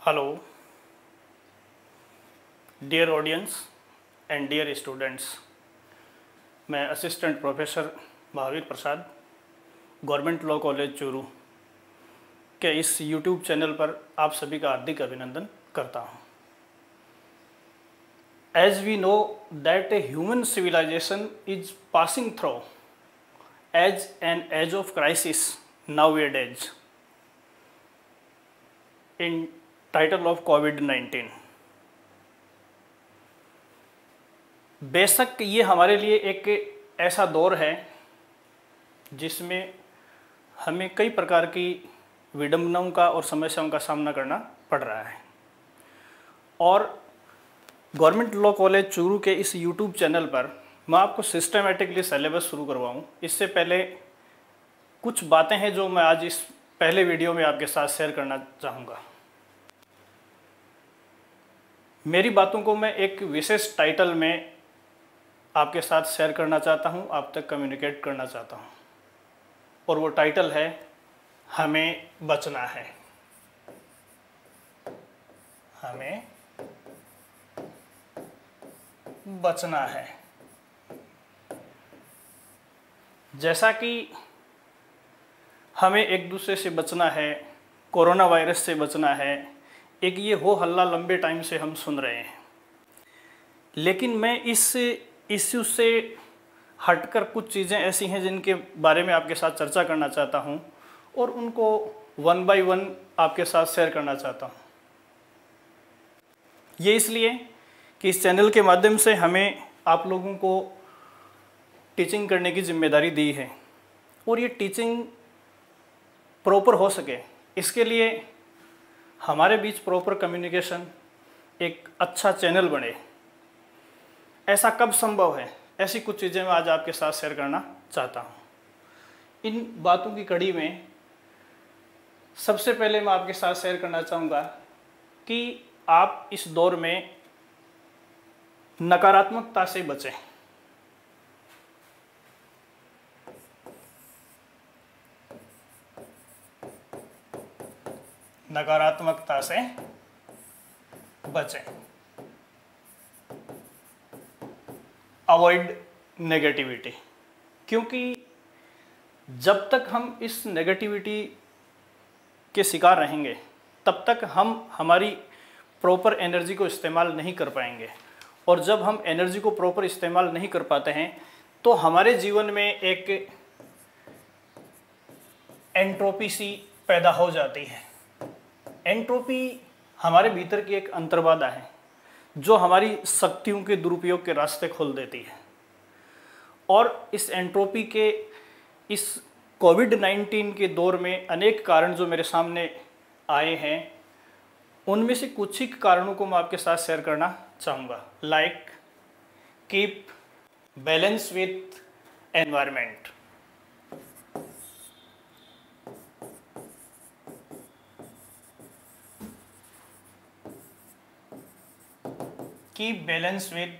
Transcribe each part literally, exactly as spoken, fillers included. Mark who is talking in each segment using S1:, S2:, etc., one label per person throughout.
S1: Hello dear audience and dear students, मैं assistant professor Mahavir Prasad government law college Churu के इस YouTube channel पर आप सभी का हार्दिक अभिनंदन करता हूं। As we know that a human civilisation is passing through as an age of crisis nowadays in title of COVID nineteen. बेशक ये हमारे लिए एक ऐसा दौर है जिसमें हमें कई प्रकार की विडंबनाओं का और समस्याओं का सामना करना पड़ रहा है, और गवर्नमेंट लॉ कॉलेज चूरू के इस यूट्यूब चैनल पर मैं आपको सिस्टमेटिकली सिलेबस शुरू करवाऊँ, इससे पहले कुछ बातें हैं जो मैं आज इस पहले वीडियो में आपके साथ शेयर करना चाहूँगा। मेरी बातों को मैं एक विशेष टाइटल में आपके साथ शेयर करना चाहता हूं, आप तक कम्युनिकेट करना चाहता हूं, और वो टाइटल है हमें बचना है। हमें बचना है। जैसा कि हमें एक दूसरे से बचना है, कोरोना वायरस से बचना है, एक ये हो हल्ला लंबे टाइम से हम सुन रहे हैं, लेकिन मैं इस इश्यू से हटकर कुछ चीज़ें ऐसी हैं जिनके बारे में आपके साथ चर्चा करना चाहता हूं और उनको वन बाय वन आपके साथ शेयर करना चाहता हूं। ये इसलिए कि इस चैनल के माध्यम से हमें आप लोगों को टीचिंग करने की जिम्मेदारी दी है, और ये टीचिंग प्रॉपर हो सके इसके लिए हमारे बीच प्रॉपर कम्युनिकेशन, एक अच्छा चैनल बने, ऐसा कब संभव है, ऐसी कुछ चीज़ें मैं आज आपके साथ शेयर करना चाहता हूँ। इन बातों की कड़ी में सबसे पहले मैं आपके साथ शेयर करना चाहूँगा कि आप इस दौर में नकारात्मकता से बचें। नकारात्मकता से बचें। अवॉइड नेगेटिविटी, क्योंकि जब तक हम इस नेगेटिविटी के शिकार रहेंगे तब तक हम हमारी प्रॉपर एनर्जी को इस्तेमाल नहीं कर पाएंगे, और जब हम एनर्जी को प्रॉपर इस्तेमाल नहीं कर पाते हैं तो हमारे जीवन में एक एंट्रोपी सी पैदा हो जाती है। एंट्रोपी हमारे भीतर की एक अंतर्बाधा है जो हमारी शक्तियों के दुरुपयोग के रास्ते खोल देती है, और इस एंट्रोपी के इस कोविड नाइन्टीन के दौर में अनेक कारण जो मेरे सामने आए हैं, उनमें से कुछ ही कारणों को मैं आपके साथ शेयर करना चाहूँगा। Like keep balance with environment. Keep balance with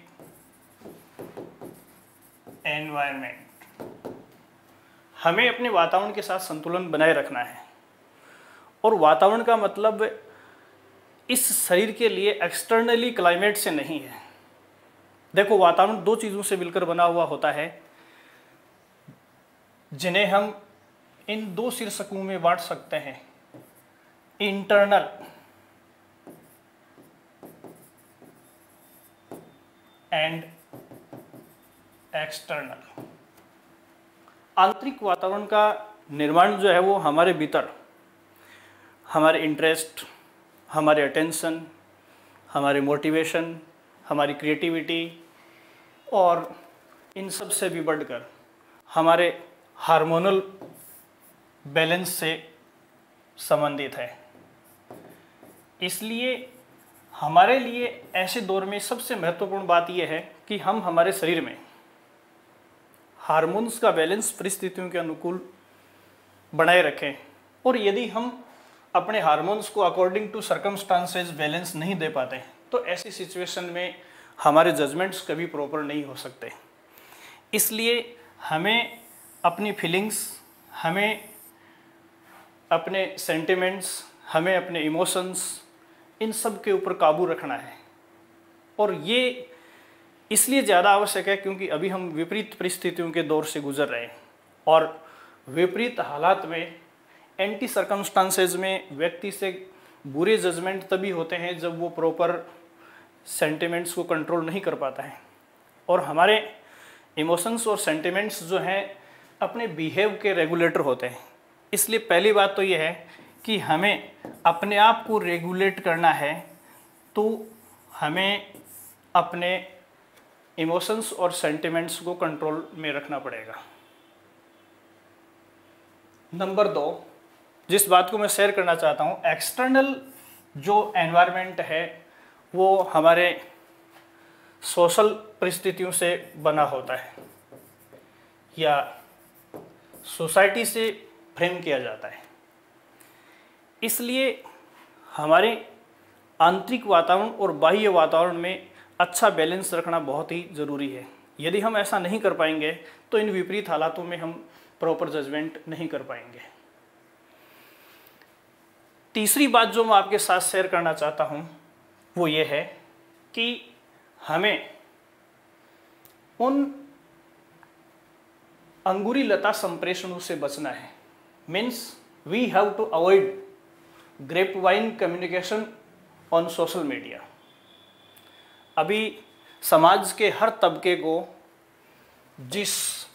S1: environment. हमें अपने वातावरण के साथ संतुलन बनाए रखना है, और वातावरण का मतलब इस शरीर के लिए एक्सटर्नली क्लाइमेट से नहीं है। देखो, वातावरण दो चीज़ों से मिलकर बना हुआ होता है, जिन्हें हम इन दो शीर्षकों में बांट सकते हैं, इंटरनल एंड एक्सटर्नल। आंतरिक वातावरण का निर्माण जो है वो हमारे भीतर हमारे इंटरेस्ट, हमारे अटेंशन, हमारे मोटिवेशन, हमारी क्रिएटिविटी, और इन सब से भी बढ़कर हमारे हार्मोनल बैलेंस से संबंधित है। इसलिए हमारे लिए ऐसे दौर में सबसे महत्वपूर्ण बात यह है कि हम हमारे शरीर में हार्मोन्स का बैलेंस परिस्थितियों के अनुकूल बनाए रखें, और यदि हम अपने हार्मोन्स को अकॉर्डिंग टू सर्कमस्टांसेस बैलेंस नहीं दे पाते तो ऐसी सिचुएशन में हमारे जजमेंट्स कभी प्रॉपर नहीं हो सकते। इसलिए हमें अपनी फीलिंग्स, हमें अपने सेंटिमेंट्स, हमें अपने इमोशंस इन सब के ऊपर काबू रखना है। और ये इसलिए ज़्यादा आवश्यक है क्योंकि अभी हम विपरीत परिस्थितियों के दौर से गुजर रहे हैं, और विपरीत हालात में, एंटी सर्कमस्टांसेस में व्यक्ति से बुरे जजमेंट तभी होते हैं जब वो प्रॉपर सेंटिमेंट्स को कंट्रोल नहीं कर पाता है। और हमारे इमोशंस और सेंटिमेंट्स जो हैं अपने बिहेव के रेगुलेटर होते हैं। इसलिए पहली बात तो ये है कि हमें अपने आप को रेगुलेट करना है, तो हमें अपने इमोशंस और सेंटिमेंट्स को कंट्रोल में रखना पड़ेगा। नंबर दो, जिस बात को मैं शेयर करना चाहता हूँ, एक्सटर्नल जो एनवायरनमेंट है वो हमारे सोशल परिस्थितियों से बना होता है या सोसाइटी से फ्रेम किया जाता है। इसलिए हमारे आंतरिक वातावरण और बाह्य वातावरण में अच्छा बैलेंस रखना बहुत ही ज़रूरी है। यदि हम ऐसा नहीं कर पाएंगे तो इन विपरीत हालातों में हम प्रॉपर जजमेंट नहीं कर पाएंगे। तीसरी बात जो मैं आपके साथ शेयर करना चाहता हूँ वो ये है कि हमें उन अंगुरी लता संप्रेषणों से बचना है। Means we have to avoid grapevine communication on social media. अभी समाज के हर तबके को जिस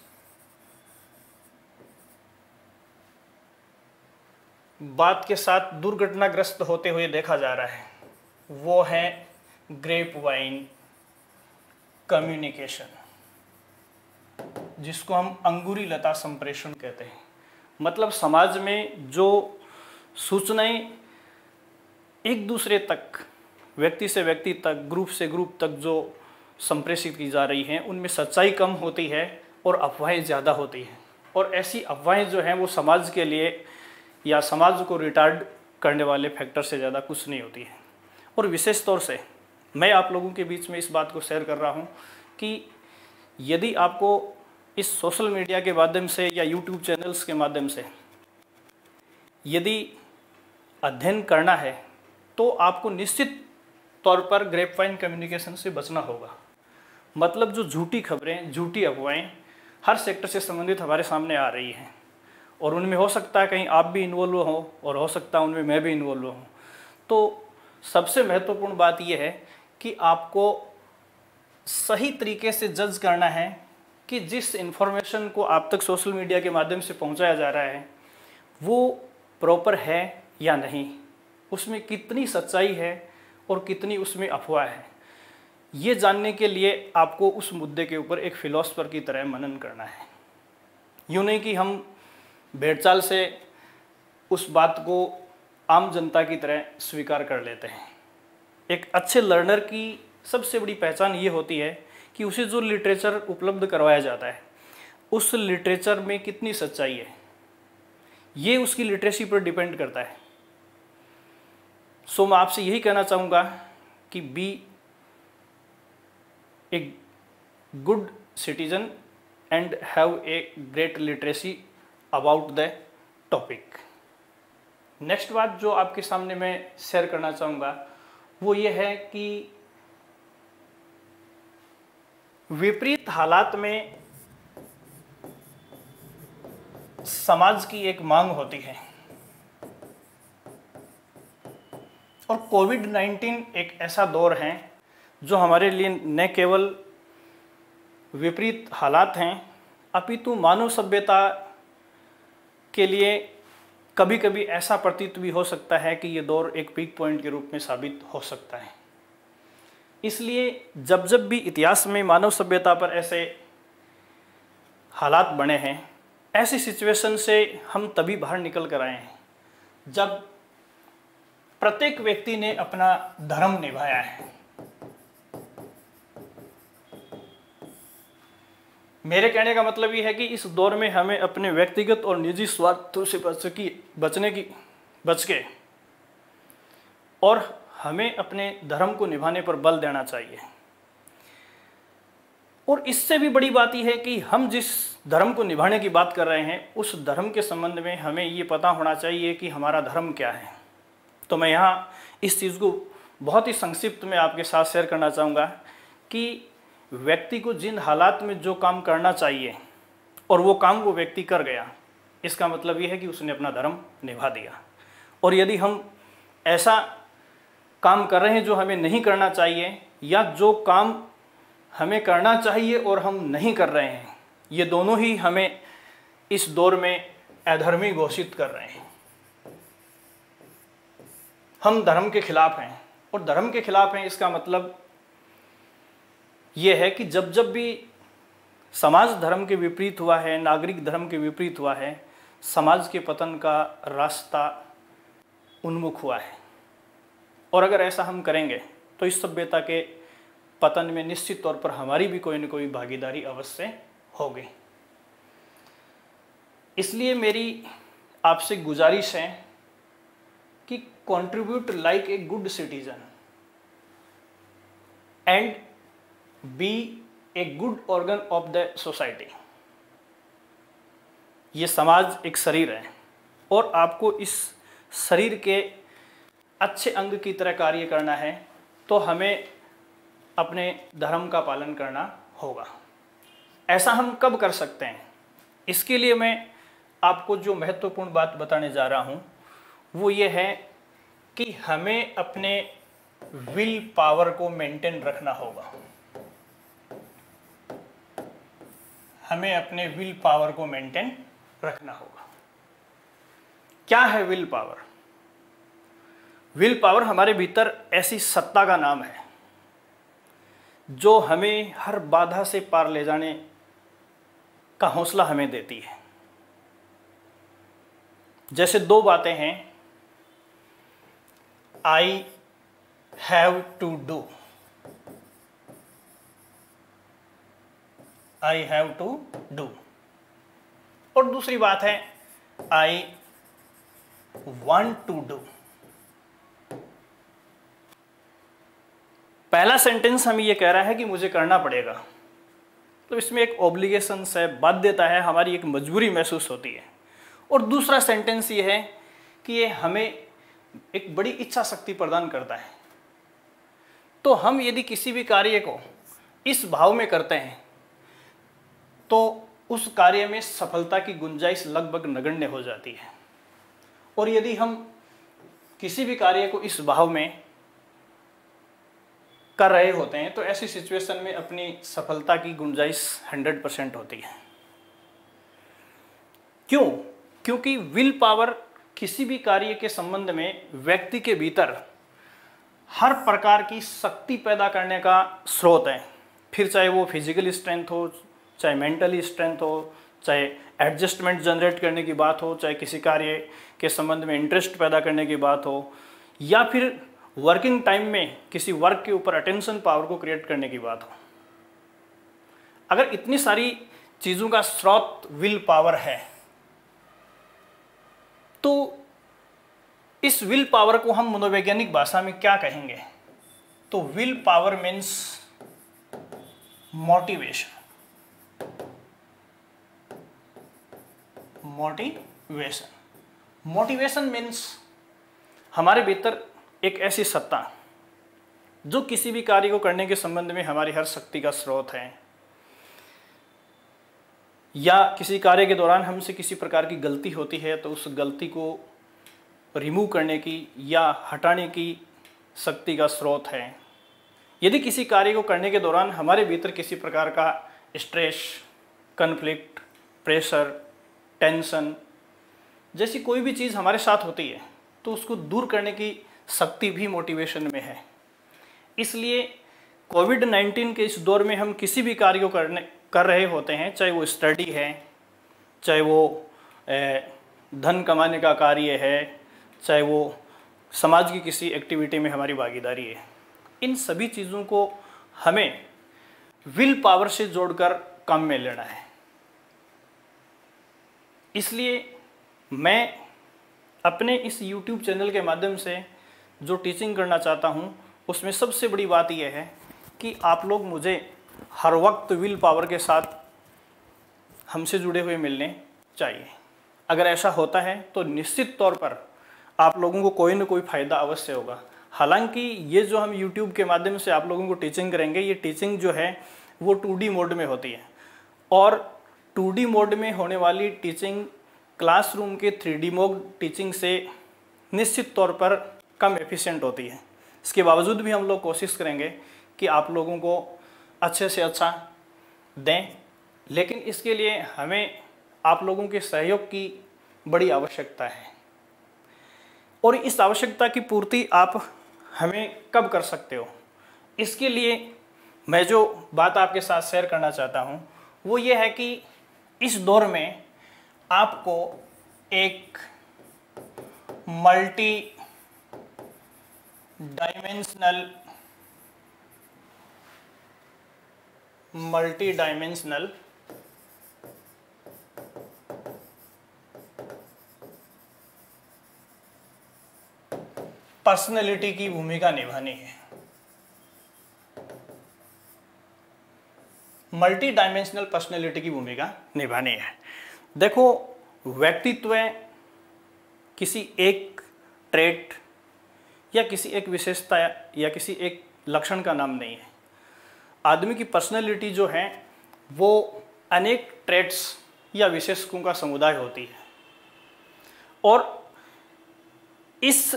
S1: बात के साथ दुर्घटनाग्रस्त होते हुए देखा जा रहा है वो है ग्रेप वाइन कम्युनिकेशन, जिसको हम अंगुरी लता संप्रेषण कहते हैं। मतलब समाज में जो सूचनाएं एक दूसरे तक, व्यक्ति से व्यक्ति तक, ग्रुप से ग्रुप तक जो संप्रेषित की जा रही हैं उनमें सच्चाई कम होती है और अफवाहें ज़्यादा होती हैं। और ऐसी अफवाहें जो हैं वो समाज के लिए या समाज को रिटार्ड करने वाले फैक्टर से ज़्यादा कुछ नहीं होती है। और विशेष तौर से मैं आप लोगों के बीच में इस बात को शेयर कर रहा हूँ कि यदि आपको इस सोशल मीडिया के माध्यम से या यूट्यूब चैनल्स के माध्यम से यदि अध्ययन करना है तो आपको निश्चित तौर पर ग्रेपवाइन कम्युनिकेशन से बचना होगा। मतलब जो झूठी खबरें, झूठी अफवाहें हर सेक्टर से संबंधित हमारे सामने आ रही हैं और उनमें हो सकता है कहीं आप भी इन्वॉल्व हो और हो सकता है उनमें मैं भी इन्वॉल्व हूँ। तो सबसे महत्वपूर्ण बात यह है कि आपको सही तरीके से जज करना है कि जिस इन्फॉर्मेशन को आप तक सोशल मीडिया के माध्यम से पहुंचाया जा रहा है वो प्रॉपर है या नहीं, उसमें कितनी सच्चाई है और कितनी उसमें अफवाह है। ये जानने के लिए आपको उस मुद्दे के ऊपर एक फिलोसफर की तरह मनन करना है। यूँ नहीं कि हम भेड़चाल से उस बात को आम जनता की तरह स्वीकार कर लेते हैं। एक अच्छे लर्नर की सबसे बड़ी पहचान ये होती है कि उसे जो लिटरेचर उपलब्ध करवाया जाता है उस लिटरेचर में कितनी सच्चाई है, ये उसकी लिटरेसी पर डिपेंड करता है। सो मैं आपसे यही कहना चाहूँगा कि be a good citizen and have a great literacy about the topic. Next बात जो आपके सामने मैं शेयर करना चाहूँगा वो ये है कि विपरीत हालात में समाज की एक मांग होती है और कोविड नाइन्टीन एक ऐसा दौर है जो हमारे लिए न केवल विपरीत हालात हैं अपितु मानव सभ्यता के लिए कभी कभी ऐसा प्रतीत भी हो सकता है कि ये दौर एक पीक पॉइंट के रूप में साबित हो सकता है। इसलिए जब जब भी इतिहास में मानव सभ्यता पर ऐसे हालात बने हैं, ऐसी सिचुएशन से हम तभी बाहर निकल कर आए हैं जब प्रत्येक व्यक्ति ने अपना धर्म निभाया है। मेरे कहने का मतलब ये है कि इस दौर में हमें अपने व्यक्तिगत और निजी स्वार्थों से बच की बचने की बच के और हमें अपने धर्म को निभाने पर बल देना चाहिए। और इससे भी बड़ी बात यह है कि हम जिस धर्म को निभाने की बात कर रहे हैं उस धर्म के संबंध में हमें ये पता होना चाहिए कि हमारा धर्म क्या है। तो मैं यहाँ इस चीज़ को बहुत ही संक्षिप्त में आपके साथ शेयर करना चाहूँगा कि व्यक्ति को जिन हालात में जो काम करना चाहिए और वो काम वो व्यक्ति कर गया, इसका मतलब ये है कि उसने अपना धर्म निभा दिया। और यदि हम ऐसा काम कर रहे हैं जो हमें नहीं करना चाहिए, या जो काम हमें करना चाहिए और हम नहीं कर रहे हैं, ये दोनों ही हमें इस दौर में अधर्मी घोषित कर रहे हैं। हम धर्म के खिलाफ हैं, और धर्म के खिलाफ हैं इसका मतलब ये है कि जब जब भी समाज धर्म के विपरीत हुआ है, नागरिक धर्म के विपरीत हुआ है, समाज के पतन का रास्ता उन्मुख हुआ है। और अगर ऐसा हम करेंगे तो इस सभ्यता के पतन में निश्चित तौर पर हमारी भी कोई न कोई भागीदारी अवश्य होगी। इसलिए मेरी आपसे गुजारिश है कि contribute like a good citizen and be a good organ of the society. ये समाज एक शरीर है और आपको इस शरीर के अच्छे अंग की तरह कार्य करना है, तो हमें अपने धर्म का पालन करना होगा। ऐसा हम कब कर सकते हैं? इसके लिए मैं आपको जो महत्वपूर्ण बात बताने जा रहा हूँ वो ये है कि हमें अपने विल पावर को मेंटेन रखना होगा। हमें अपने विल पावर को मेंटेन रखना होगा। क्या है विल पावर? विल पावर हमारे भीतर ऐसी सत्ता का नाम है जो हमें हर बाधा से पार ले जाने का हौसला हमें देती है। जैसे दो बातें हैं, I have to do, I have to do, और दूसरी बात है आई वांट टू डू। पहला सेंटेंस हमें यह कह रहा है कि मुझे करना पड़ेगा, तो इसमें एक ऑब्लिगेशंस है, बाध्यता है, हमारी एक मजबूरी महसूस होती है। और दूसरा सेंटेंस ये है कि ये हमें एक बड़ी इच्छा शक्ति प्रदान करता है। तो हम यदि किसी भी कार्य को इस भाव में करते हैं तो उस कार्य में सफलता की गुंजाइश लगभग नगण्य हो जाती है। और यदि हम किसी भी कार्य को इस भाव में कर रहे होते हैं तो ऐसी सिचुएशन में अपनी सफलता की गुंजाइश हंड्रेड परसेंट होती है। क्यों? क्योंकि विल पावर किसी भी कार्य के संबंध में व्यक्ति के भीतर हर प्रकार की शक्ति पैदा करने का स्रोत है। फिर चाहे वो फिजिकल स्ट्रेंथ हो, चाहे मेंटली स्ट्रेंथ हो, चाहे एडजस्टमेंट जनरेट करने की बात हो, चाहे किसी कार्य के संबंध में इंटरेस्ट पैदा करने की बात हो, या फिर वर्किंग टाइम में किसी वर्क के ऊपर अटेंशन पावर को क्रिएट करने की बात हो। अगर इतनी सारी चीज़ों का स्रोत विल पावर है तो इस विल पावर को हम मनोवैज्ञानिक भाषा में क्या कहेंगे? तो will power means motivation. Motivation motivation means हमारे भीतर एक ऐसी सत्ता जो किसी भी कार्य को करने के संबंध में हमारी हर शक्ति का स्रोत है, या किसी कार्य के दौरान हमसे किसी प्रकार की गलती होती है तो उस गलती को रिमूव करने की या हटाने की शक्ति का स्रोत है। यदि किसी कार्य को करने के दौरान हमारे भीतर किसी प्रकार का स्ट्रेस, कन्फ्लिक्ट, प्रेशर, टेंशन जैसी कोई भी चीज़ हमारे साथ होती है तो उसको दूर करने की शक्ति भी मोटिवेशन में है। इसलिए कोविड नाइन्टीन के इस दौर में हम किसी भी कार्य को करने कर रहे होते हैं, चाहे वो स्टडी है, चाहे वो धन कमाने का कार्य है, चाहे वो समाज की किसी एक्टिविटी में हमारी भागीदारी है, इन सभी चीज़ों को हमें विल पावर से जोड़कर काम में लेना है। इसलिए मैं अपने इस यूट्यूब चैनल के माध्यम से जो टीचिंग करना चाहता हूँ उसमें सबसे बड़ी बात यह है कि आप लोग मुझे हर वक्त विल पावर के साथ हमसे जुड़े हुए मिलने चाहिए। अगर ऐसा होता है तो निश्चित तौर पर आप लोगों को कोई ना कोई फ़ायदा अवश्य होगा। हालांकि ये जो हम यूट्यूब के माध्यम से आप लोगों को टीचिंग करेंगे, ये टीचिंग जो है वो टू डी मोड में होती है, और टू डी मोड में होने वाली टीचिंग क्लासरूम के थ्री डी मोड टीचिंग से निश्चित तौर पर कम एफिशिएंट होती है। इसके बावजूद भी हम लोग कोशिश करेंगे कि आप लोगों को अच्छे से अच्छा दें, लेकिन इसके लिए हमें आप लोगों के सहयोग की बड़ी आवश्यकता है। और इस आवश्यकता की पूर्ति आप हमें कब कर सकते हो, इसके लिए मैं जो बात आपके साथ शेयर करना चाहता हूँ वो ये है कि इस दौर में आपको एक multi dimensional multi dimensional personality की भूमिका निभानी है। मल्टी डायमेंशनल पर्सनैलिटी की भूमिका निभानी है। देखो, व्यक्तित्व किसी एक ट्रेट या किसी एक विशेषता या किसी एक लक्षण का नाम नहीं है। आदमी की पर्सनैलिटी जो है वो अनेक ट्रेट्स या विशेषकों का समुदाय होती है, और इस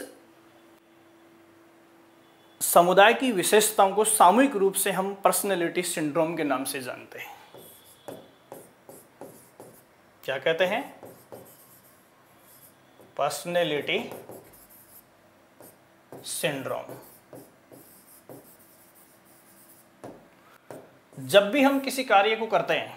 S1: समुदाय की विशेषताओं को सामूहिक रूप से हम पर्सनैलिटी सिंड्रोम के नाम से जानते हैं। क्या कहते हैं? Personality syndrome. जब भी हम किसी कार्य को करते हैं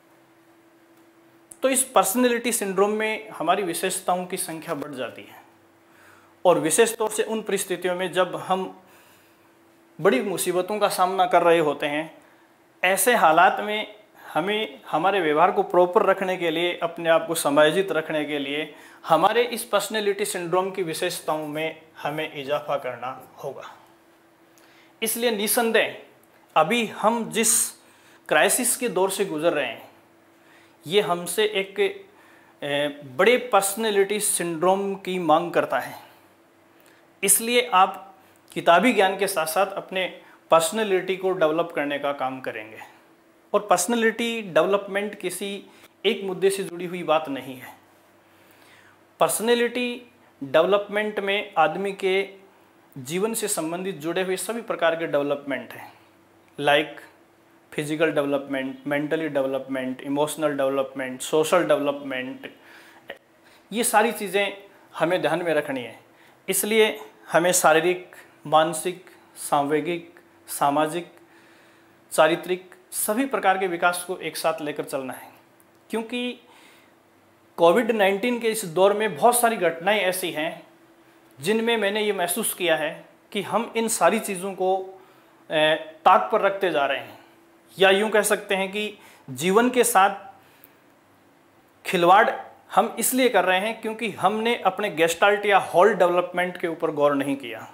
S1: तो इस पर्सनैलिटी सिंड्रोम में हमारी विशेषताओं की संख्या बढ़ जाती है, और विशेष तौर से उन परिस्थितियों में जब हम बड़ी मुसीबतों का सामना कर रहे होते हैं, ऐसे हालात में हमें हमारे व्यवहार को प्रॉपर रखने के लिए, अपने आप को समायोजित रखने के लिए हमारे इस पर्सनैलिटी सिंड्रोम की विशेषताओं में हमें इजाफा करना होगा। इसलिए निसंदेह अभी हम जिस क्राइसिस के दौर से गुजर रहे हैं, ये हमसे एक बड़े पर्सनैलिटी सिंड्रोम की मांग करता है। इसलिए आप किताबी ज्ञान के साथ साथ अपने पर्सनैलिटी को डेवलप करने का काम करेंगे। और पर्सनैलिटी डेवलपमेंट किसी एक मुद्दे से जुड़ी हुई बात नहीं है। पर्सनैलिटी डेवलपमेंट में आदमी के जीवन से संबंधित जुड़े हुए सभी प्रकार के डेवलपमेंट हैं, like physical development, mentally development, emotional development, social development, ये सारी चीज़ें हमें ध्यान में रखनी है। इसलिए हमें शारीरिक, मानसिक, सांवेगिक, सामाजिक, चारित्रिक सभी प्रकार के विकास को एक साथ लेकर चलना है, क्योंकि कोविड नाइन्टीन के इस दौर में बहुत सारी घटनाएं ऐसी हैं जिनमें मैंने ये महसूस किया है कि हम इन सारी चीज़ों को ताक पर रखते जा रहे हैं, या यूँ कह सकते हैं कि जीवन के साथ खिलवाड़ हम इसलिए कर रहे हैं क्योंकि हमने अपने गेस्टाल्ट या होल डेवलपमेंट के ऊपर गौर नहीं किया।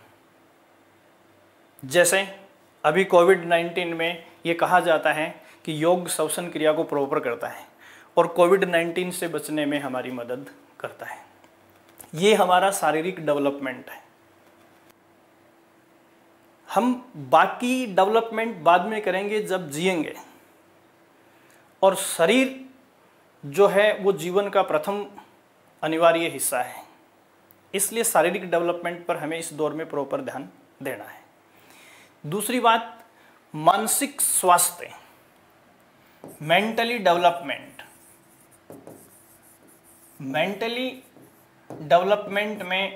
S1: जैसे अभी कोविड नाइन्टीन में ये कहा जाता है कि योग श्वसन क्रिया को प्रॉपर करता है और कोविड नाइन्टीन से बचने में हमारी मदद करता है। ये हमारा शारीरिक डेवलपमेंट है। हम बाकी डेवलपमेंट बाद में करेंगे जब जिएंगे, और शरीर जो है वो जीवन का प्रथम अनिवार्य हिस्सा है। इसलिए शारीरिक डेवलपमेंट पर हमें इस दौर में प्रॉपर ध्यान देना है। दूसरी बात, मानसिक स्वास्थ्य, मेंटली डेवलपमेंट। मेंटली डेवलपमेंट में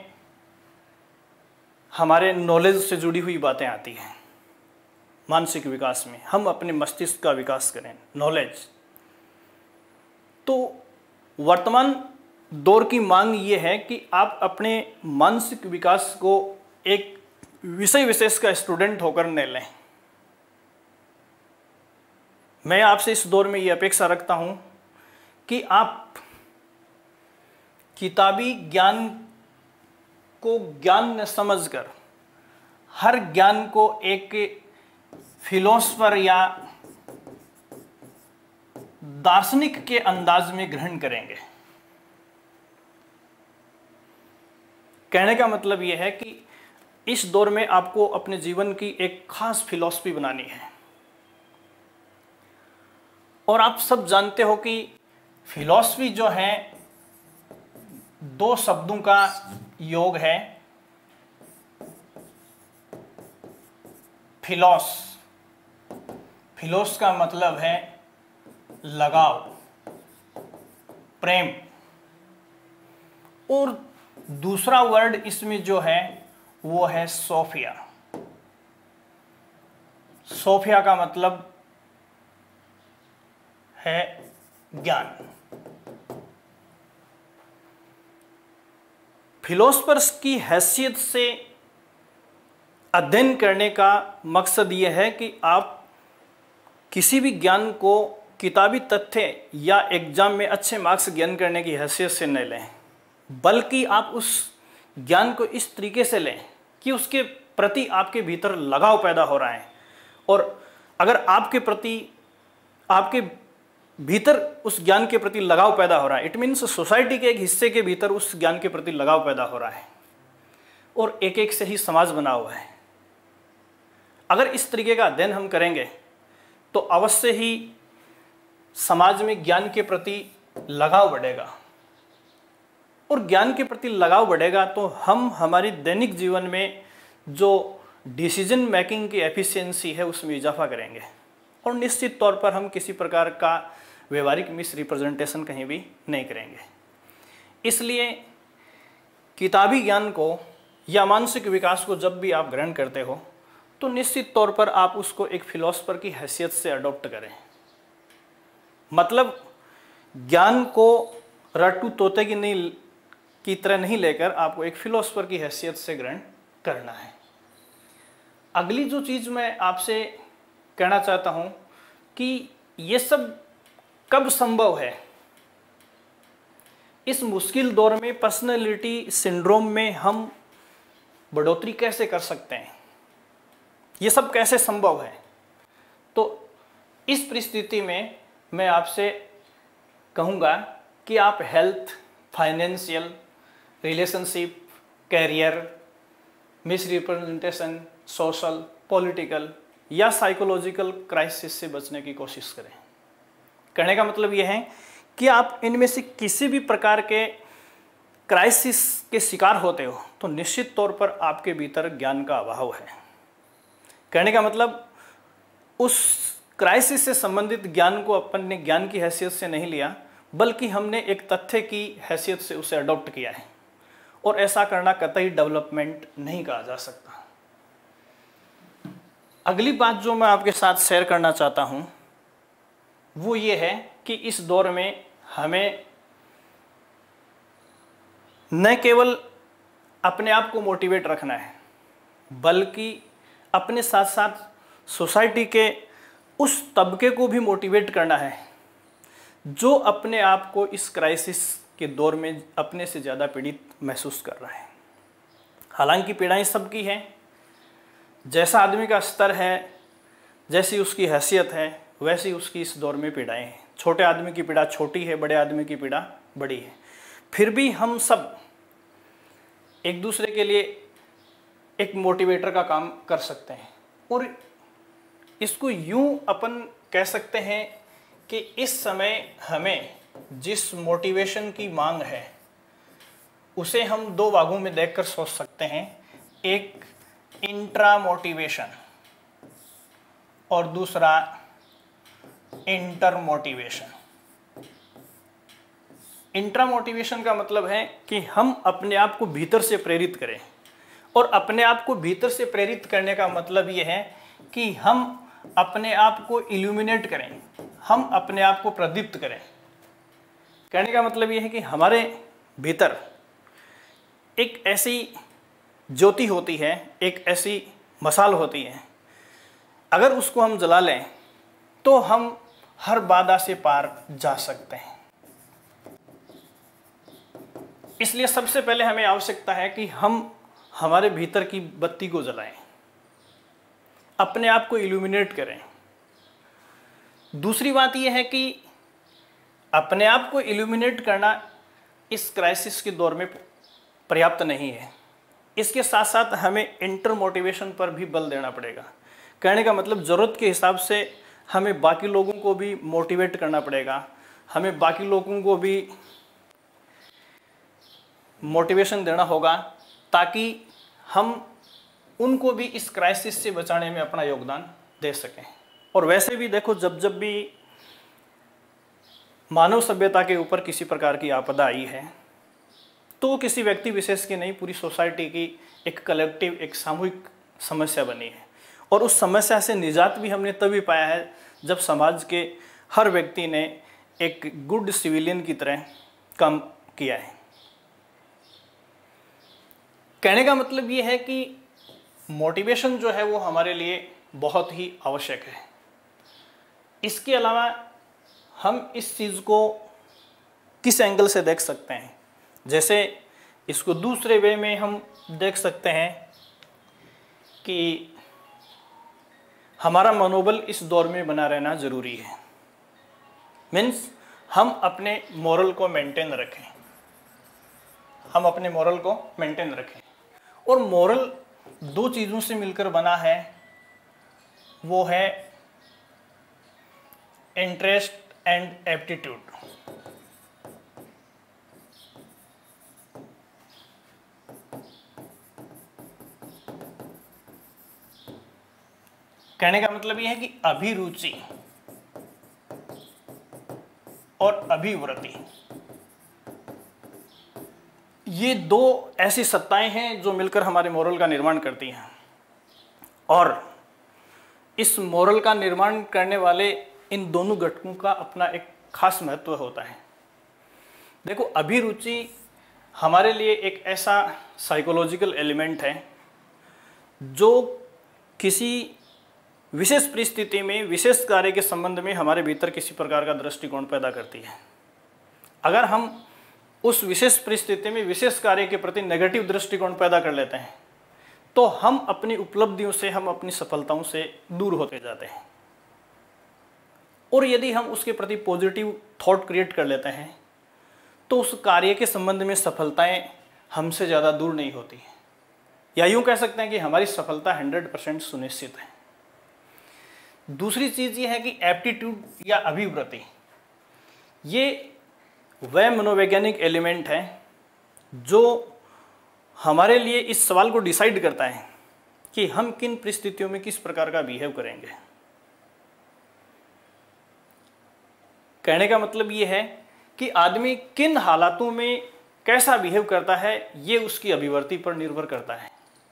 S1: हमारे नॉलेज से जुड़ी हुई बातें आती हैं। मानसिक विकास में हम अपने मस्तिष्क का विकास करें, नॉलेज। तो वर्तमान दौर की मांग ये है कि आप अपने मानसिक विकास को एक विषय विशेष का स्टूडेंट होकर न लें। मैं आपसे इस दौर में ये अपेक्षा रखता हूं कि आप किताबी ज्ञान को ज्ञान न समझकर हर ज्ञान को एक फिलोसफर या दार्शनिक के अंदाज में ग्रहण करेंगे। कहने का मतलब यह है कि इस दौर में आपको अपने जीवन की एक खास फिलॉसफी बनानी है। और आप सब जानते हो कि फिलॉसफी जो है दो शब्दों का योग है, फिलॉस। फिलोस का मतलब है लगाव, प्रेम। और दूसरा वर्ड इसमें जो है वो है सोफिया। सोफिया का मतलब है ज्ञान। फिलोसफर्स की हैसियत से अध्ययन करने का मकसद यह है कि आप किसी भी ज्ञान को किताबी तथ्य या एग्जाम में अच्छे मार्क्स ज्ञान करने की हैसियत से न लें, बल्कि आप उस ज्ञान को इस तरीके से लें कि उसके प्रति आपके भीतर लगाव पैदा हो रहा है। और अगर आपके प्रति आपके भीतर उस ज्ञान के प्रति लगाव पैदा हो रहा है, इट मीन्स सोसाइटी के एक हिस्से के भीतर उस ज्ञान के प्रति लगाव पैदा हो रहा है और एक एक से ही समाज बना हुआ है। अगर इस तरीके का अध्ययन हम करेंगे तो अवश्य ही समाज में ज्ञान के प्रति लगाव बढ़ेगा, और ज्ञान के प्रति लगाव बढ़ेगा तो हम हमारी दैनिक जीवन में जो डिसीजन मेकिंग की एफिशिएंसी है उसमें इजाफा करेंगे, और निश्चित तौर पर हम किसी प्रकार का व्यवहारिक मिस रिप्रेजेंटेशन कहीं भी नहीं करेंगे। इसलिए किताबी ज्ञान को या मानसिक विकास को जब भी आप ग्रहण करते हो तो निश्चित तौर पर आप उसको एक फिलोसफर की हैसियत से अडॉप्ट करें। मतलब ज्ञान को रट्टू तोते की नहीं की तरह नहीं लेकर आपको एक फिलोसफर की हैसियत से ग्रहण करना है। अगली जो चीज़ मैं आपसे कहना चाहता हूँ कि ये सब कब संभव है, इस मुश्किल दौर में पर्सनैलिटी सिंड्रोम में हम बढ़ोतरी कैसे कर सकते हैं, ये सब कैसे संभव है। तो इस परिस्थिति में मैं आपसे कहूँगा कि आप health, financial, relationship, career, misrepresentation, social, political या साइकोलॉजिकल क्राइसिस से बचने की कोशिश करें। कहने का मतलब यह है कि आप इनमें से किसी भी प्रकार के क्राइसिस के शिकार होते हो तो निश्चित तौर पर आपके भीतर ज्ञान का अभाव है। कहने का मतलब उस क्राइसिस से संबंधित ज्ञान को अपन ने ज्ञान की हैसियत से नहीं लिया, बल्कि हमने एक तथ्य की हैसियत से उसे अडॉप्ट किया है, और ऐसा करना कतई डेवलपमेंट नहीं कहा जा सकता। अगली बात जो मैं आपके साथ शेयर करना चाहता हूँ वो ये है कि इस दौर में हमें न केवल अपने आप को मोटिवेट रखना है, बल्कि अपने साथ साथ सोसाइटी के उस तबके को भी मोटिवेट करना है जो अपने आप को इस क्राइसिस के दौर में अपने से ज़्यादा पीड़ित महसूस कर रहा है। हालांकि पीड़ाएं सबकी हैं, जैसा आदमी का स्तर है, जैसी उसकी हैसियत है, वैसी उसकी इस दौर में पीड़ाएं हैं। छोटे आदमी की पीड़ा छोटी है, बड़े आदमी की पीड़ा बड़ी है। फिर भी हम सब एक दूसरे के लिए एक मोटिवेटर का काम कर सकते हैं, और इसको यूं अपन कह सकते हैं कि इस समय हमें जिस मोटिवेशन की मांग है उसे हम दो भागों में देखकर सोच सकते हैं। एक इंट्रा मोटिवेशन और दूसरा इंटर मोटिवेशन। इंट्रा मोटिवेशन का मतलब है कि हम अपने आप को भीतर से प्रेरित करें, और अपने आप को भीतर से प्रेरित करने का मतलब ये है कि हम अपने आप को इल्यूमिनेट करें, हम अपने आप को प्रदीप्त करें। कहने का मतलब ये है कि हमारे भीतर एक ऐसी ज्योति होती है, एक ऐसी मशाल होती है, अगर उसको हम जला लें तो हम हर बाधा से पार जा सकते हैं। इसलिए सबसे पहले हमें आवश्यकता है कि हम हमारे भीतर की बत्ती को जलाएं, अपने आप को इल्यूमिनेट करें। दूसरी बात यह है कि अपने आप को इल्यूमिनेट करना इस क्राइसिस के दौर में पर्याप्त नहीं है, इसके साथ साथ हमें इंटर मोटिवेशन पर भी बल देना पड़ेगा। कहने का मतलब ज़रूरत के हिसाब से हमें बाकी लोगों को भी मोटिवेट करना पड़ेगा, हमें बाकी लोगों को भी मोटिवेशन देना होगा, ताकि हम उनको भी इस क्राइसिस से बचाने में अपना योगदान दे सकें। और वैसे भी देखो, जब जब भी मानव सभ्यता के ऊपर किसी प्रकार की आपदा आई है, तो किसी व्यक्ति विशेष की नहीं, पूरी सोसाइटी की एक कलेक्टिव, एक सामूहिक समस्या बनी है। और उस समस्या से निजात भी हमने तभी पाया है जब समाज के हर व्यक्ति ने एक गुड सिविलियन की तरह काम किया है। कहने का मतलब ये है कि मोटिवेशन जो है वो हमारे लिए बहुत ही आवश्यक है। इसके अलावा हम इस चीज़ को किस एंगल से देख सकते हैं, जैसे इसको दूसरे वे में हम देख सकते हैं कि हमारा मनोबल इस दौर में बना रहना ज़रूरी है। मीन्स हम अपने मोरल को मेंटेन रखें, हम अपने मोरल को मेंटेन रखें। और मोरल दो चीज़ों से मिलकर बना है, वो है इंटरेस्ट एंड एप्टीट्यूड। कहने का मतलब यह है कि अभिरुचि और अभिवृत्ति, ये दो ऐसी सत्ताएं हैं जो मिलकर हमारे मोरल का निर्माण करती हैं। और इस मोरल का निर्माण करने वाले इन दोनों घटकों का अपना एक खास महत्व होता है। देखो, अभिरुचि हमारे लिए एक ऐसा साइकोलॉजिकल एलिमेंट है जो किसी विशेष परिस्थिति में, विशेष कार्य के संबंध में हमारे भीतर किसी प्रकार का दृष्टिकोण पैदा करती है। अगर हम उस विशेष परिस्थिति में विशेष कार्य के प्रति नेगेटिव दृष्टिकोण पैदा कर लेते हैं, तो हम अपनी उपलब्धियों से, हम अपनी सफलताओं से दूर होते जाते हैं। और यदि हम उसके प्रति पॉजिटिव थॉट क्रिएट कर लेते हैं, तो उस कार्य के संबंध में सफलताएं हमसे ज़्यादा दूर नहीं होती, या यूँ कह सकते हैं कि हमारी सफलता हंड्रेड परसेंट सुनिश्चित है। दूसरी चीज़ ये है कि एप्टीट्यूड या अभिवृत्ति, ये वह मनोवैज्ञानिक एलिमेंट है जो हमारे लिए इस सवाल को डिसाइड करता है कि हम किन परिस्थितियों में किस प्रकार का बिहेव करेंगे। कहने का मतलब ये है कि आदमी किन हालातों में कैसा बिहेव करता है, ये उसकी अभिवृत्ति पर निर्भर करता है।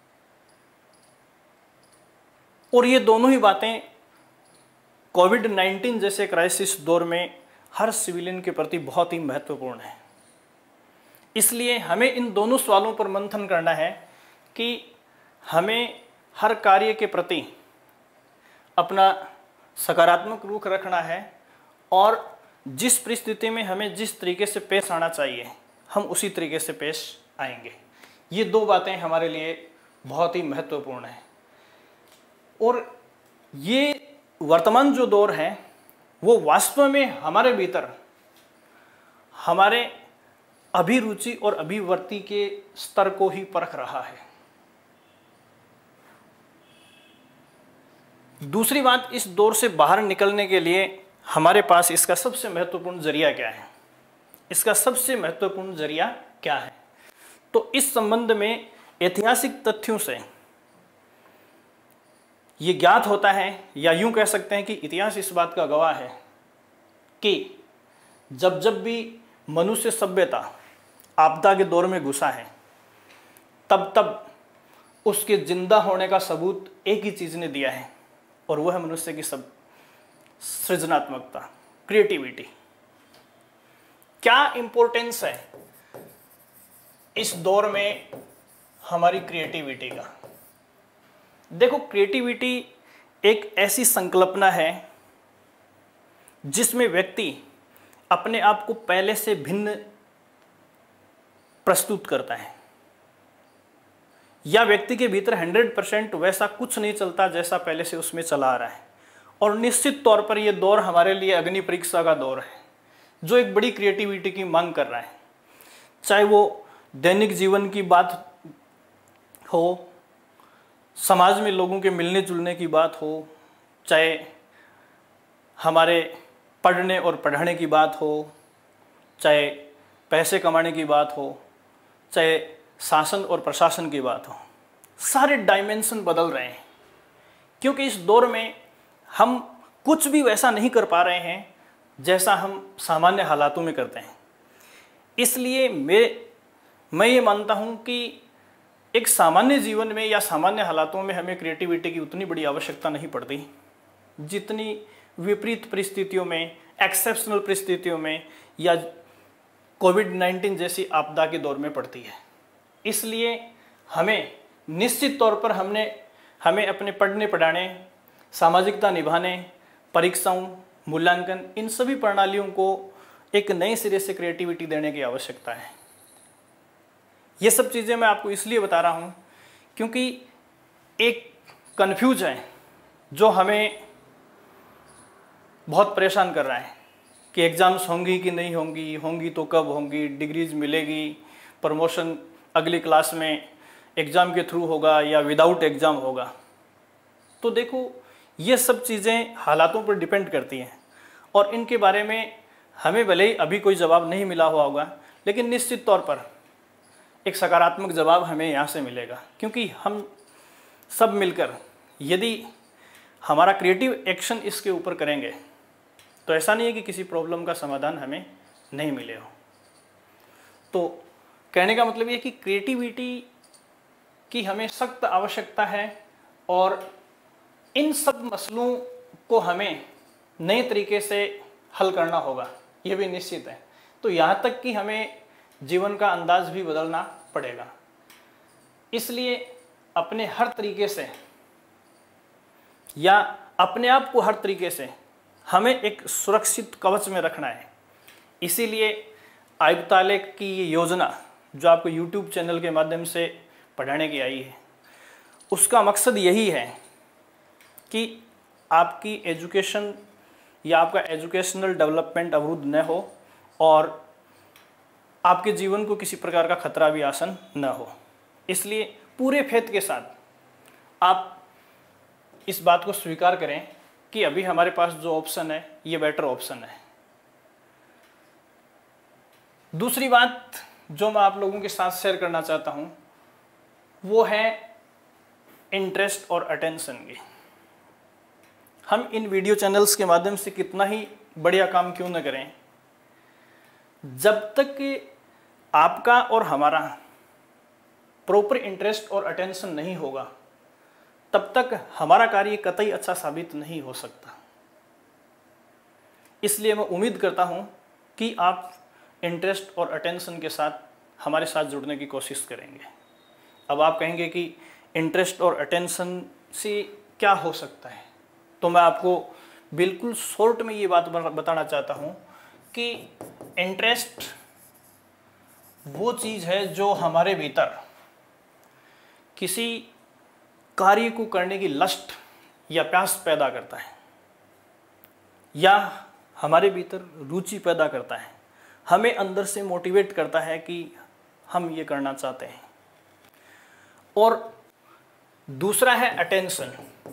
S1: और ये दोनों ही बातें कोविड नाइन्टीन जैसे क्राइसिस दौर में हर सिविलियन के प्रति बहुत ही महत्वपूर्ण है। इसलिए हमें इन दोनों सवालों पर मंथन करना है कि हमें हर कार्य के प्रति अपना सकारात्मक रुख रखना है, और जिस परिस्थिति में हमें जिस तरीके से पेश आना चाहिए हम उसी तरीके से पेश आएंगे। ये दो बातें हमारे लिए बहुत ही महत्वपूर्ण हैं। और ये वर्तमान जो दौर है वो वास्तव में हमारे भीतर हमारे अभिरुचि और अभिवृत्ति के स्तर को ही परख रहा है। दूसरी बात, इस दौर से बाहर निकलने के लिए हमारे पास इसका सबसे महत्वपूर्ण जरिया क्या है? इसका सबसे महत्वपूर्ण जरिया क्या है? तो इस संबंध में ऐतिहासिक तथ्यों से ये ज्ञात होता है, या यूं कह सकते हैं कि इतिहास इस बात का गवाह है कि जब जब भी मनुष्य सभ्यता आपदा के दौर में घुसा है, तब तब उसके जिंदा होने का सबूत एक ही चीज़ ने दिया है, और वह है मनुष्य की सब सृजनात्मकता, क्रिएटिविटी। क्या इंपॉर्टेंस है इस दौर में हमारी क्रिएटिविटी का? देखो, क्रिएटिविटी एक ऐसी संकल्पना है जिसमें व्यक्ति अपने आप को पहले से भिन्न प्रस्तुत करता है, या व्यक्ति के भीतर हंड्रेड परसेंट वैसा कुछ नहीं चलता जैसा पहले से उसमें चला आ रहा है। और निश्चित तौर पर यह दौर हमारे लिए अग्नि परीक्षा का दौर है, जो एक बड़ी क्रिएटिविटी की मांग कर रहा है। चाहे वो दैनिक जीवन की बात हो, समाज में लोगों के मिलने जुलने की बात हो, चाहे हमारे पढ़ने और पढ़ाने की बात हो, चाहे पैसे कमाने की बात हो, चाहे शासन और प्रशासन की बात हो, सारे डायमेंशन बदल रहे हैं। क्योंकि इस दौर में हम कुछ भी वैसा नहीं कर पा रहे हैं जैसा हम सामान्य हालातों में करते हैं। इसलिए मैं मैं ये मानता हूँ कि एक सामान्य जीवन में या सामान्य हालातों में हमें क्रिएटिविटी की उतनी बड़ी आवश्यकता नहीं पड़ती जितनी विपरीत परिस्थितियों में, एक्सेप्शनल परिस्थितियों में या कोविड नाइन्टीन जैसी आपदा के दौर में पड़ती है। इसलिए हमें निश्चित तौर पर हमने हमें अपने पढ़ने पढ़ाने, सामाजिकता निभाने, परीक्षाओं, मूल्यांकन, इन सभी प्रणालियों को एक नए सिरे से क्रिएटिविटी देने की आवश्यकता है। ये सब चीज़ें मैं आपको इसलिए बता रहा हूँ क्योंकि एक कन्फ्यूज है जो हमें बहुत परेशान कर रहा है कि एग्ज़ाम्स होंगी कि नहीं होंगी, होंगी तो कब होंगी, डिग्रीज मिलेगी, प्रमोशन अगली क्लास में एग्ज़ाम के थ्रू होगा या विदाउट एग्ज़ाम होगा। तो देखो, ये सब चीज़ें हालातों पर डिपेंड करती हैं और इनके बारे में हमें भले ही अभी कोई जवाब नहीं मिला हुआ होगा, लेकिन निश्चित तौर पर एक सकारात्मक जवाब हमें यहाँ से मिलेगा। क्योंकि हम सब मिलकर यदि हमारा क्रिएटिव एक्शन इसके ऊपर करेंगे तो ऐसा नहीं है कि किसी प्रॉब्लम का समाधान हमें नहीं मिले हो। तो कहने का मतलब ये कि क्रिएटिविटी की हमें सख्त आवश्यकता है और इन सब मसलों को हमें नए तरीके से हल करना होगा, ये भी निश्चित है। तो यहाँ तक कि हमें जीवन का अंदाज भी बदलना पड़ेगा। इसलिए अपने हर तरीके से या अपने आप को हर तरीके से हमें एक सुरक्षित कवच में रखना है। इसीलिए आयुक्त ताले की ये योजना जो आपको यूट्यूब चैनल के माध्यम से पढ़ाने की आई है, उसका मकसद यही है कि आपकी एजुकेशन या आपका एजुकेशनल डेवलपमेंट अवरुद्ध न हो और आपके जीवन को किसी प्रकार का खतरा भी आसन न हो। इसलिए पूरे फेथ के साथ आप इस बात को स्वीकार करें कि अभी हमारे पास जो ऑप्शन है ये बेटर ऑप्शन है। दूसरी बात जो मैं आप लोगों के साथ शेयर करना चाहता हूं वो है इंटरेस्ट और अटेंशन की। हम इन वीडियो चैनल्स के माध्यम से कितना ही बढ़िया काम क्यों न करें, जब तक कि आपका और हमारा प्रॉपर इंटरेस्ट और अटेंशन नहीं होगा तब तक हमारा कार्य कतई अच्छा साबित नहीं हो सकता। इसलिए मैं उम्मीद करता हूं कि आप इंटरेस्ट और अटेंशन के साथ हमारे साथ जुड़ने की कोशिश करेंगे। अब आप कहेंगे कि इंटरेस्ट और अटेंशन से क्या हो सकता है, तो मैं आपको बिल्कुल शॉर्ट में ये बात बताना चाहता हूँ कि इंटरेस्ट वो चीज़ है जो हमारे भीतर किसी कार्य को करने की लस्ट या प्यास पैदा करता है या हमारे भीतर रुचि पैदा करता है, हमें अंदर से मोटिवेट करता है कि हम ये करना चाहते हैं। और दूसरा है अटेंशन।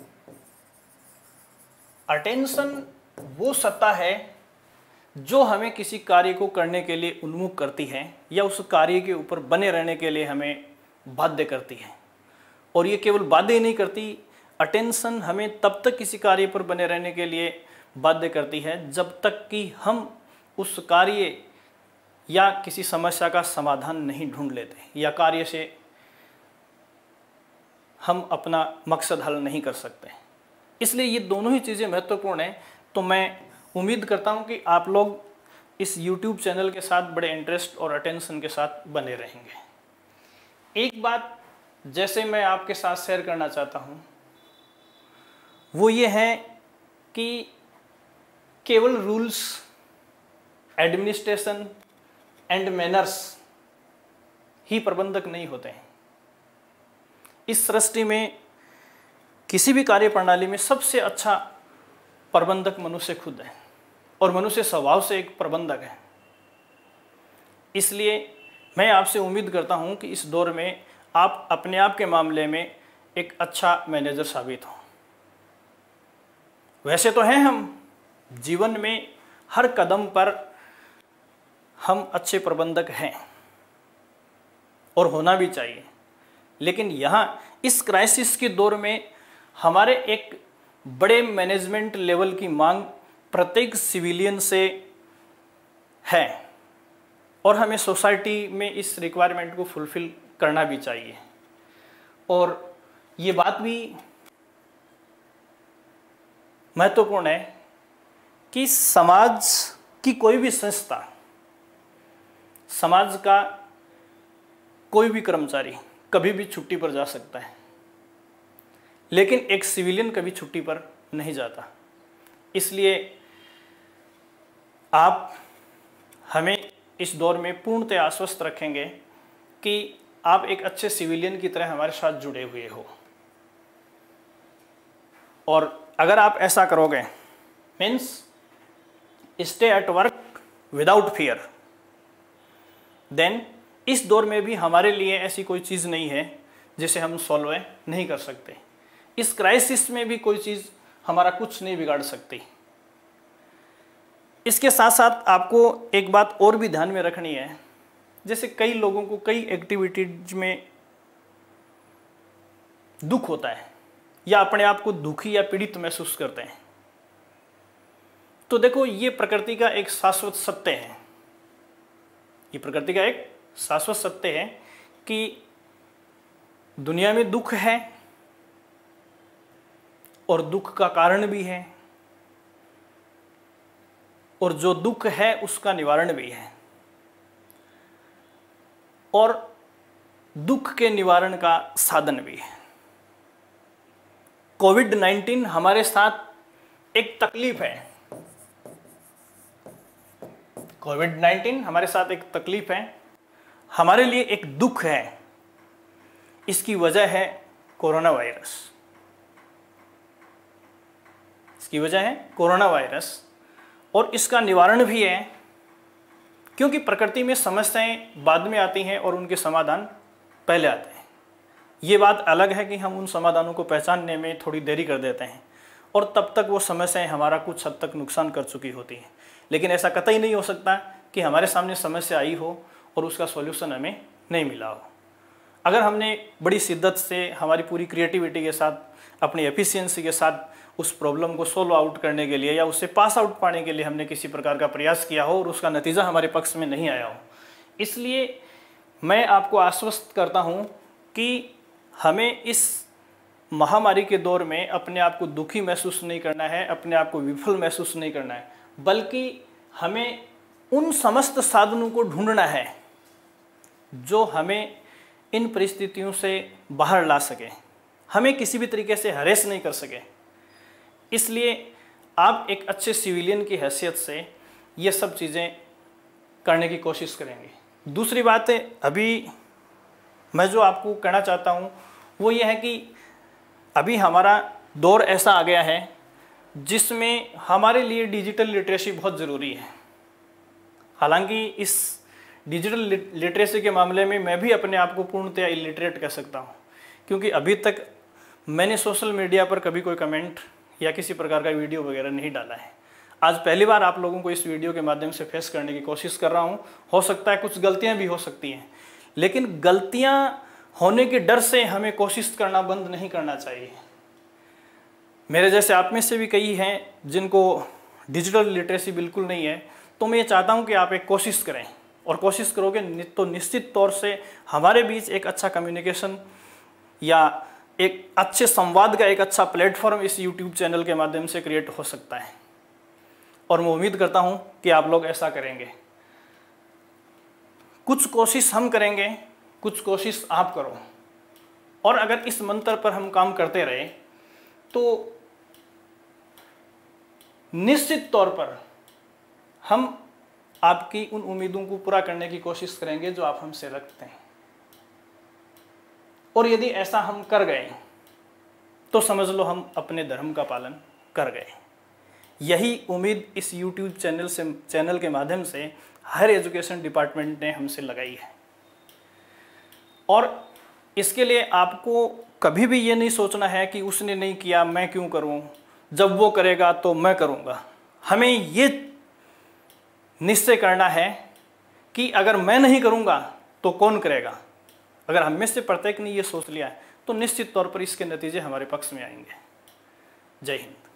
S1: अटेंशन वो सत्ता है जो हमें किसी कार्य को करने के लिए उन्मुख करती है या उस कार्य के ऊपर बने रहने के लिए हमें बाध्य करती है। और ये केवल बाध्य ही नहीं करती, अटेंशन हमें तब तक किसी कार्य पर बने रहने के लिए बाध्य करती है जब तक कि हम उस कार्य या किसी समस्या का समाधान नहीं ढूंढ लेते या कार्य से हम अपना मकसद हल नहीं कर सकते। इसलिए ये दोनों ही चीज़ें महत्वपूर्ण हैं। तो मैं उम्मीद करता हूँ कि आप लोग इस यूट्यूब चैनल के साथ बड़े इंटरेस्ट और अटेंशन के साथ बने रहेंगे। एक बात जैसे मैं आपके साथ शेयर करना चाहता हूँ वो ये है कि केवल रूल्स, एडमिनिस्ट्रेशन एंड मैनर्स ही प्रबंधक नहीं होते हैं। इस सृष्टि में किसी भी कार्य प्रणाली में सबसे अच्छा प्रबंधक मनुष्य खुद है और मनुष्य स्वभाव से एक प्रबंधक है। इसलिए मैं आपसे उम्मीद करता हूं कि इस दौर में आप अपने आप के मामले में एक अच्छा मैनेजर साबित हो। वैसे तो हैं हम जीवन में हर कदम पर हम अच्छे प्रबंधक हैं और होना भी चाहिए, लेकिन यहाँ इस क्राइसिस के दौर में हमारे एक बड़े मैनेजमेंट लेवल की मांग प्रत्येक सिविलियन से है और हमें सोसाइटी में इस रिक्वायरमेंट को फुलफिल करना भी चाहिए। और ये बात भी महत्वपूर्ण है कि समाज की कोई भी संस्था, समाज का कोई भी कर्मचारी कभी भी छुट्टी पर जा सकता है, लेकिन एक सिविलियन कभी छुट्टी पर नहीं जाता। इसलिए आप हमें इस दौर में पूर्णतः आश्वस्त रखेंगे कि आप एक अच्छे सिविलियन की तरह हमारे साथ जुड़े हुए हो। और अगर आप ऐसा करोगे, means stay at work without fear, then इस दौर में भी हमारे लिए ऐसी कोई चीज़ नहीं है जिसे हम सॉल्व नहीं कर सकते। इस क्राइसिस में भी कोई चीज़ हमारा कुछ नहीं बिगाड़ सकती। इसके साथ साथ आपको एक बात और भी ध्यान में रखनी है, जैसे कई लोगों को कई एक्टिविटीज में दुख होता है या अपने आप को दुखी या पीड़ित महसूस करते हैं। तो देखो, ये प्रकृति का एक शाश्वत सत्य है, ये प्रकृति का एक शाश्वत सत्य है कि दुनिया में दुख है और दुख का कारण भी है, और जो दुख है उसका निवारण भी है, और दुख के निवारण का साधन भी है। कोविड नाइन्टीन हमारे साथ एक तकलीफ है, कोविड नाइन्टीन हमारे साथ एक तकलीफ है, हमारे लिए एक दुख है। इसकी वजह है कोरोना वायरस, इसकी वजह है कोरोना वायरस, और इसका निवारण भी है, क्योंकि प्रकृति में समस्याएं बाद में आती हैं और उनके समाधान पहले आते हैं। ये बात अलग है कि हम उन समाधानों को पहचानने में थोड़ी देरी कर देते हैं और तब तक वो समस्याएं हमारा कुछ हद तक नुकसान कर चुकी होती हैं। लेकिन ऐसा कतई नहीं हो सकता कि हमारे सामने समस्या आई हो और उसका सॉल्यूशन हमें नहीं मिला हो। अगर हमने बड़ी शिद्दत से, हमारी पूरी क्रिएटिविटी के साथ, अपनी एफिशिएंसी के साथ उस प्रॉब्लम को सोल्व आउट करने के लिए या उससे पास आउट पाने के लिए हमने किसी प्रकार का प्रयास किया हो और उसका नतीजा हमारे पक्ष में नहीं आया हो, इसलिए मैं आपको आश्वस्त करता हूं कि हमें इस महामारी के दौर में अपने आप को दुखी महसूस नहीं करना है, अपने आप को विफल महसूस नहीं करना है, बल्कि हमें उन समस्त साधनों को ढूंढना है जो हमें इन परिस्थितियों से बाहर ला सके, हमें किसी भी तरीके से हरेस नहीं कर सके। इसलिए आप एक अच्छे सिविलियन की हैसियत से ये सब चीज़ें करने की कोशिश करेंगे। दूसरी बात है, अभी मैं जो आपको कहना चाहता हूँ वो ये है कि अभी हमारा दौर ऐसा आ गया है जिसमें हमारे लिए डिजिटल लिटरेसी बहुत ज़रूरी है। हालांकि इस डिजिटल लिटरेसी के मामले में मैं भी अपने आप को पूर्णतः इलिटरेट कह सकता हूँ, क्योंकि अभी तक मैंने सोशल मीडिया पर कभी कोई कमेंट या किसी प्रकार का वीडियो वगैरह नहीं डाला है। आज पहली बार आप लोगों को इस वीडियो के माध्यम से फेस करने की कोशिश कर रहा हूँ। हो सकता है कुछ गलतियाँ भी हो सकती हैं, लेकिन गलतियाँ होने के डर से हमें कोशिश करना बंद नहीं करना चाहिए। मेरे जैसे आप में से भी कई हैं जिनको डिजिटल लिटरेसी बिल्कुल नहीं है, तो मैं ये चाहता हूँ कि आप एक कोशिश करें, और कोशिश करोगे तो निश्चित तौर से हमारे बीच एक अच्छा कम्युनिकेशन या एक अच्छे संवाद का एक अच्छा प्लेटफॉर्म इस यूट्यूब चैनल के माध्यम से क्रिएट हो सकता है। और मैं उम्मीद करता हूं कि आप लोग ऐसा करेंगे। कुछ कोशिश हम करेंगे, कुछ कोशिश आप करो, और अगर इस मंत्र पर हम काम करते रहे तो निश्चित तौर पर हम आपकी उन उम्मीदों को पूरा करने की कोशिश करेंगे जो आप हमसे रखते हैं। और यदि ऐसा हम कर गए तो समझ लो हम अपने धर्म का पालन कर गए। यही उम्मीद इस यूट्यूब चैनल से चैनल के माध्यम से हायर एजुकेशन डिपार्टमेंट ने हमसे लगाई है। और इसके लिए आपको कभी भी ये नहीं सोचना है कि उसने नहीं किया मैं क्यों करूं, जब वो करेगा तो मैं करूंगा। हमें ये निश्चय करना है कि अगर मैं नहीं करूंगा तो कौन करेगा। अगर हम में से प्रत्येक ने ये सोच लिया है तो निश्चित तौर पर इसके नतीजे हमारे पक्ष में आएंगे। जय हिंद।